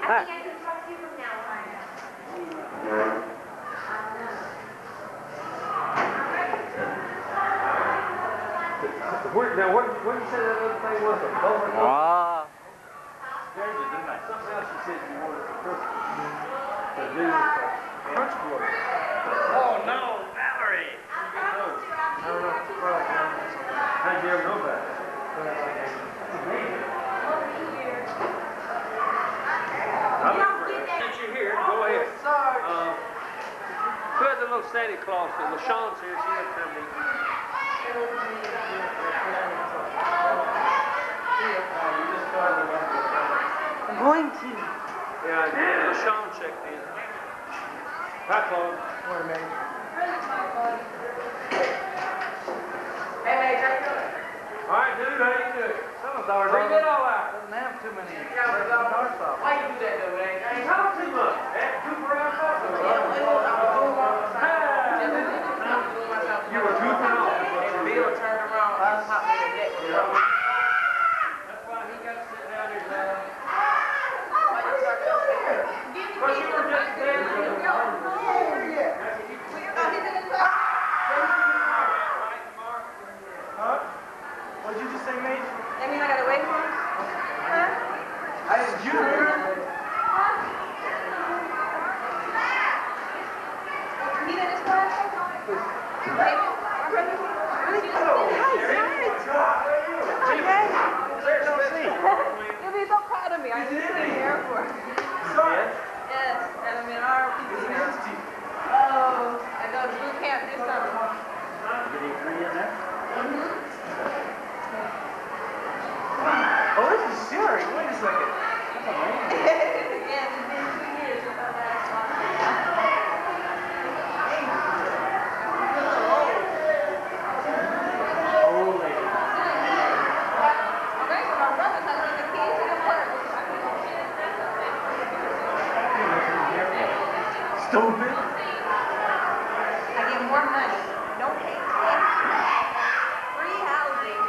I think I can talk to you from now on. Now, what did you say that other thing was? A bowling ball? Something else you said you wanted for Christmas. To do with the crunch board. Oh, no, Valerie! I don't know. How'd you ever know about it? Since you're here, go ahead. Who had the little Santa Claus? LaShawn's here. She had time to eat. I'm going to. Yeah, LaShawn checked in. Hi, Claude. Morning, man. All right, dude, how you doing? Bring it all out. Doesn't have too many. Why you do that, though, man? I ain't talk too much. Goof around, talk too much. You were goofing off. Bill turned around and popped me in the neck. That's why he got to sit down there. But you were just there. Huh? What did you just say, mate? I mean, I gotta wait for him? Huh? I just you. He did his class? Wait. You'll be so proud of me. I just came to the airport. Yes, and I'm in ROTC now. Oh, I go to boot camp this summer. Did he agree in there? Oh, this is serious. Wait a second. Yes, it's been 2 years since I last saw him. Okay, so my brother took me the key to the park. Stupid. I get more money. No pay. Free housing.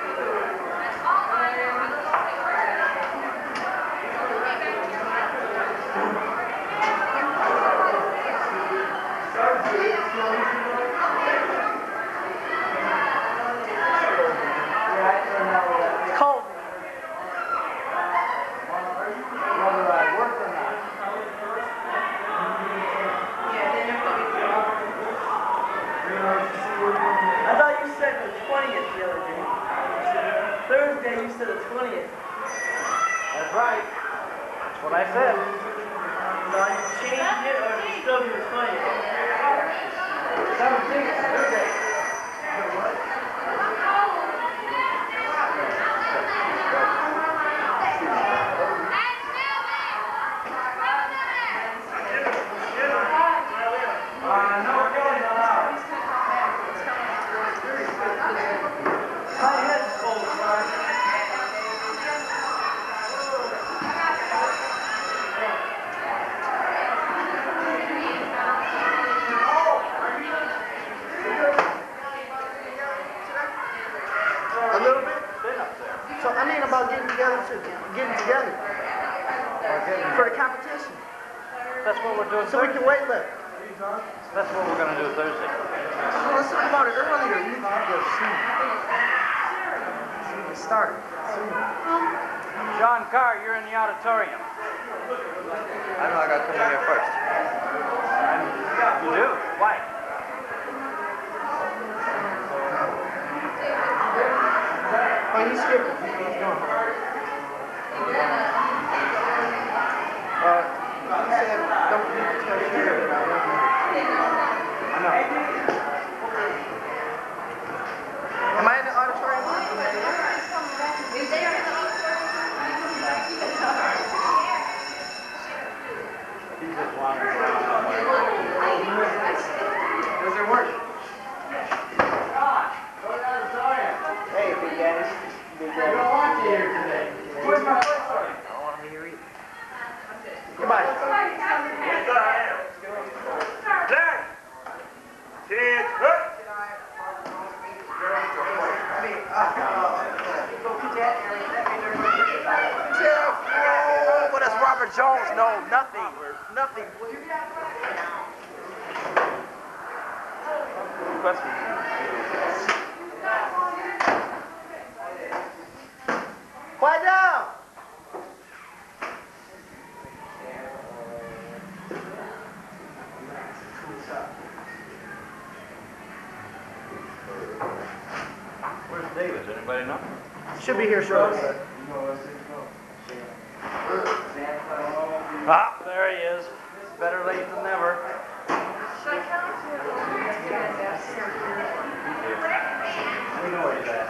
It's cold. Whether I work or not. I thought you said the 20th the other day. Thursday you said the 20th. That's right. That's what I said. So are you changing it or is it still the 20th? 17th, Thursday. My head's cold, son. A little bit? So I mean about getting together for the competition. That's what we're doing So we can Thursday. weight lift. That's what we're going to do Thursday. So let's talk about it earlier. You need to go soon. We started soon. John Carr, you're in the auditorium. I know I got to come in here first. You do? Why? Oh, he's skipping. He's going home. He said, don't tell Sugar that I love you. I know. Am I in the auditorium? Is there in the auditorium? He's just wandering around somewhere. Does it work? Hey, Big Daddy. Big Daddy. I don't want you here today. Where's my first one? I don't want him here either. Goodbye. Jack! Kids, good! Oh, but that's Robert Jones know nothing. Nothing. Quiet down. Where's David? Does anybody know? Should be here shortly. Ah, there he is. Better late than never. Should I tell him to We know where he's at.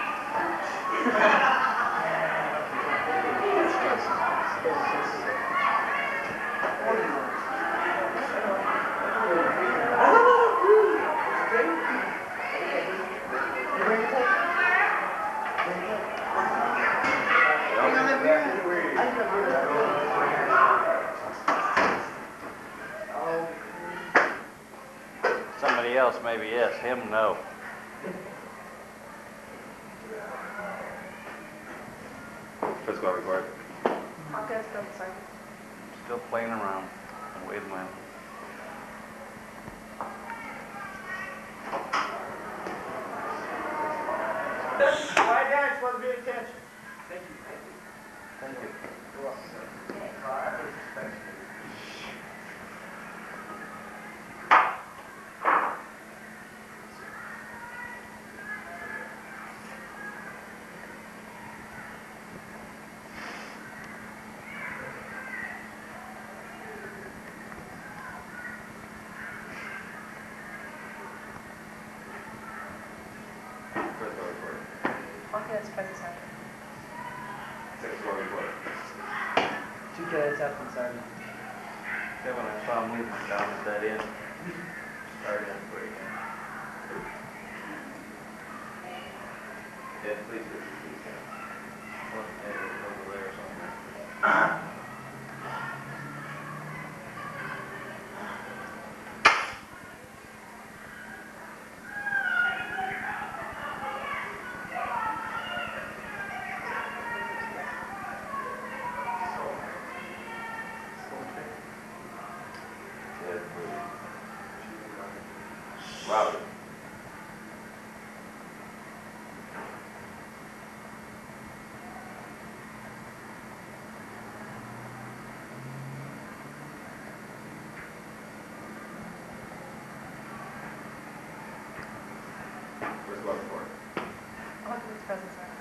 Somebody else, maybe yes. Him, no. Physical report. Okay, let's go, sorry. Still playing around. Wait a minute. Quiet down, just want to be attention. Thank you. Physical report. Okay, let's present sergeant. Physical report. 2 cadets absent, sergeant. Kevin, I saw movement down at that end. Starting at 3 again. Yeah, please do. Wasn't it over there somewhere? Robert. Physical report. Okay, let's present sergeant.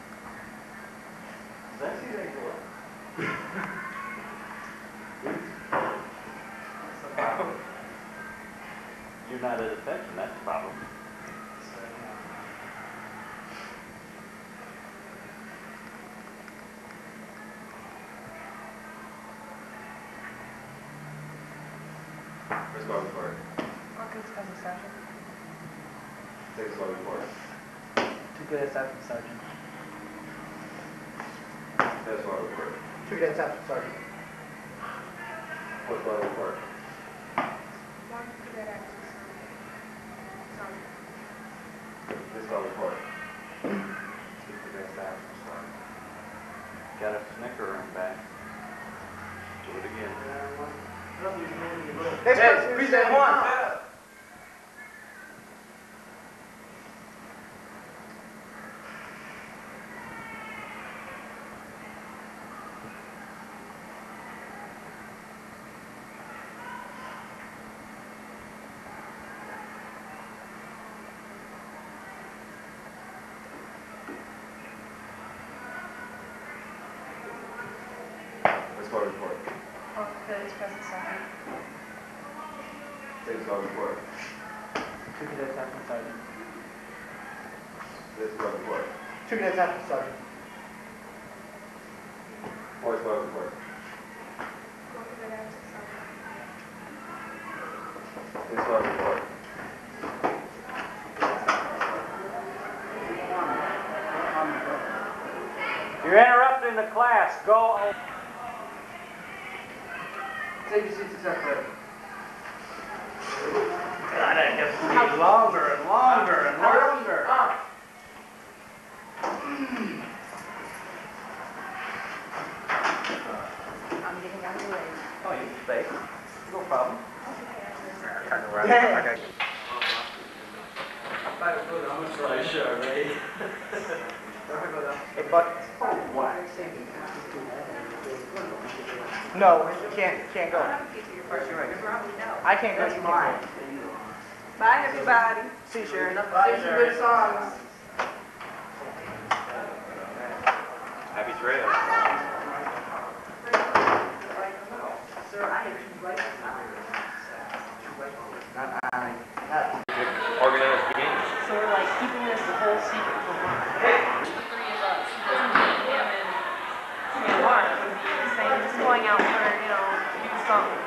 Did I see that go up? You're not at attention, that's the problem. Physical report. Okay, let's present sergeant. Physical report. 2 cadets absent, sergeant. Physical report. 2 cadets absent, sergeant. Physical report. One cadet absent, sergeant. Physical report. Got a snicker in back. Do it again. Hey, present 1. Physical report. Okay, let's present sergeant. Physical report. 2 cadets absent, sergeant. Physical report. 2 cadets absent, sergeant. Physical report. One cadet absent, sergeant. Physical report. You're interrupting the class. Go. Take your seats except for God, that gets to be longer and longer and longer. I'm getting No problem. Kind of right. Yeah. I got Hey, Buck. No, can't go. I can't go. You can't go. Bye, everybody. See you, Sharon. Sing some good songs. Happy trail. Sir, I had 2 right Organized game. So we're like keeping this the whole secret from Mark. The 3 of us, him and Mark would be saying, just going out for, do something.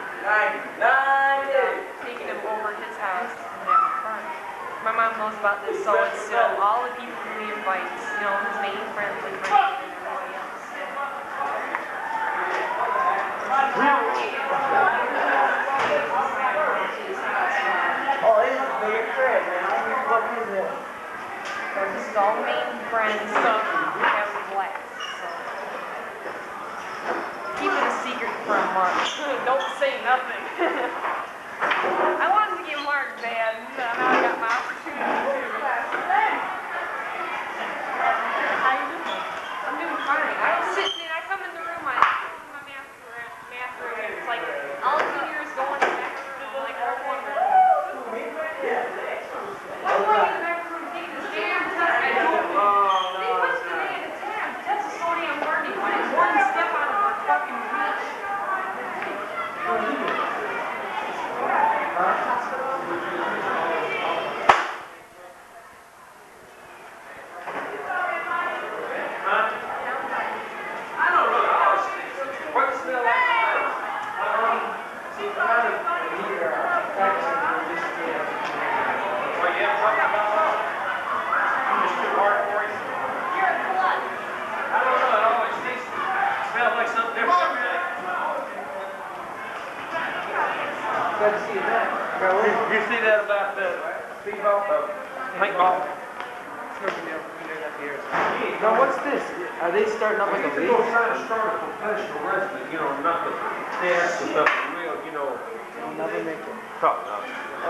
Taking him over to his house and having fun. My mom knows about this, so it's still all the people who he invites, his main friends like Frank and everybody else. Oh, this is for your crib, man. What is it? So this is all main friends stuff and having a blast. So keep it a secret from Mark. Don't say nothing. I wanted to get Mark bad, and now I got my opportunity too. How you doing? I'm doing fine. I was sitting in, I come in the room, I go in my math room, and it's like all the juniors going in the back room, and I'm like, oh, one room. Why do I in the back room taking this damn test? I don't know. They put the day at a time. The test is so damn learning. When it's one step out of our fucking reach. I don't know. I always think, what the smell like? See, I'm not here practicing for this game. Well, you have something about that? It's too hard for you? You're a slut. I don't know. It always smells like something different every day. Glad to see you back. You see that about the speedball? Paintball? Now, what's this? Are they starting up like a league? trying to start a professional wrestling, not the test and stuff, real, I'll never make it. talk now.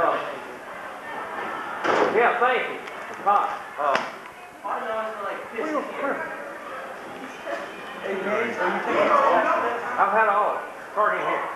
Yeah, thank you. Hi. I know it's like Where you from? Hey, Maze, are you taking this test? I've had all of it. Starting here.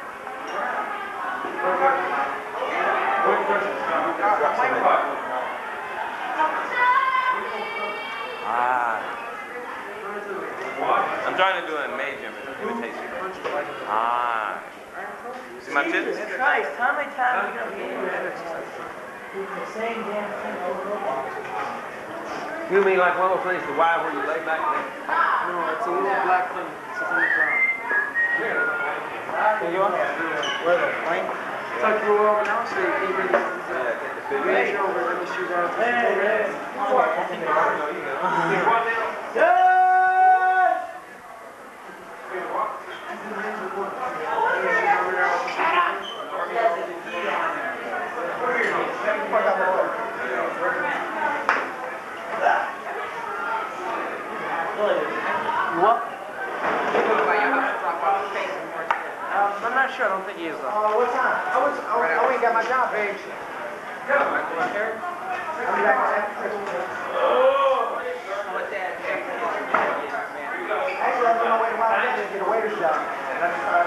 I'm trying to do a major imitation. Ah. See my tits? Christ, how many times are you going to be doing the same damn thing over and over? You mean like one of those things, the wire where you lay back there? No, it's a little black thing. It's on the ground. Here you are. Where the plank? It's like you over now, so you can really reach over and the shoes out. Hey! You what? I'm not sure. I don't think he is though. What time? I ain't got my job page. I'll be back after. Actually, I'm on my way to my get a waiter's job.